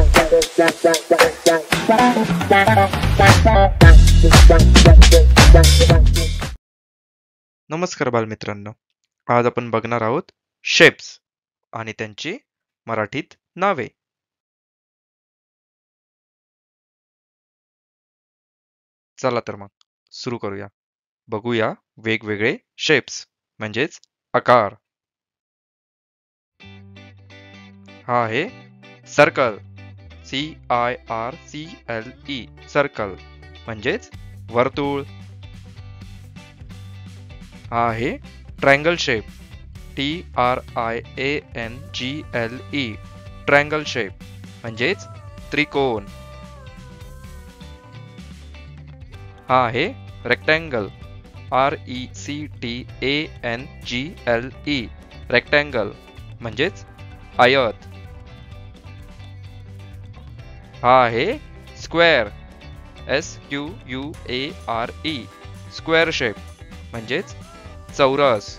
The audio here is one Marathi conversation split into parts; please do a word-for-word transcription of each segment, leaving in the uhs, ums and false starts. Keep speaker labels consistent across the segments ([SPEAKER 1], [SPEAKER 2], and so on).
[SPEAKER 1] नमस्कार बालमित्रांनो, आज आपण बघणार आहोत शेप्स आणि त्यांची मराठीत नावे. चला तर मग सुरू करूया. बघूया वेगवेगळे शेप्स म्हणजेच आकार. हा आहे circle, C I R C L E, circle म्हणजेच वर्तुळ. हा आहे triangle shape, T R I A N G L E, triangle shape म्हणजेच त्रिकोण. हा आहे rectangle, R E C T A N G L E, rectangle म्हणजेच आयत. हा आहे square, S Q U A R E, square shape म्हणजेच चौरस.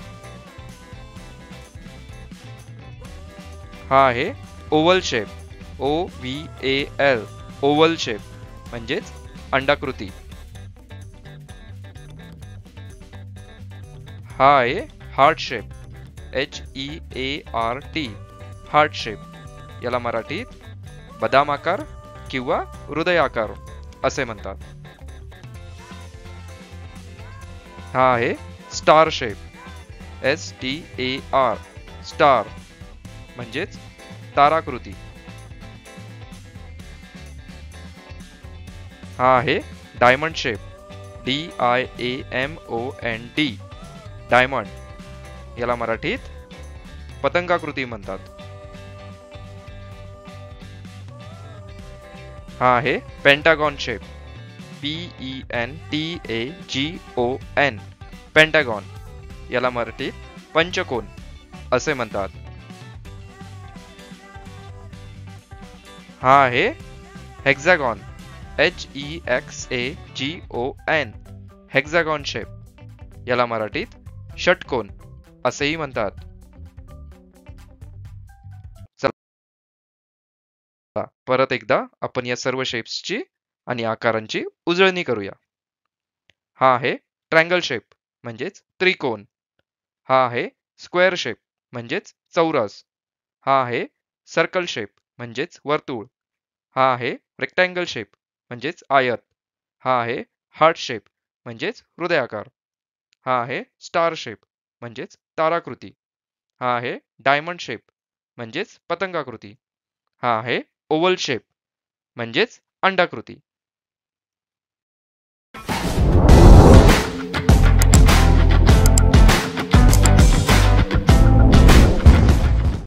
[SPEAKER 1] हा आहे oval shape, O V A L, oval shape म्हणजेच अंडाकृती. हा आहे heart shape, H E A R T, heart shape. याला मराठीत बदाम आकार किंवा हृदय आकार असे म्हणतात. हा आहे star shape, S T A R, star म्हणजेच ताराकृती. हा आहे diamond shape, D I A M O N D, diamond. याला मराठीत पतंगाकृती म्हणतात. हा आहे pentagon shape, P E N T A G O N, pentagon. याला मराठीत पंचकोन असे म्हणतात. हा आहे hexagon, H E X A G O N, hexagon shape. याला मराठीत षटकोन असेही म्हणतात. चला परत एकदा आपण या सर्व शेप्सची आणि आकारांची उजळणी करूया. हा आहे ट्रायंगल शेप म्हणजेच त्रिकोण. हा आहे स्क्वेअर शेप म्हणजेच चौरस. हा आहे सर्कल शेप म्हणजेच वर्तुळ. हा आहे रेक्टँगल शेप म्हणजेच आयत. हा आहे हार्ट शेप म्हणजेच हृदयाकार. हा आहे स्टार शेप म्हणजेच ताराकृती. हा आहे डायमंड शेप म्हणजेच पतंगाकृती. हा आहे ओव्हल शेप म्हणजेच अंडाकृती.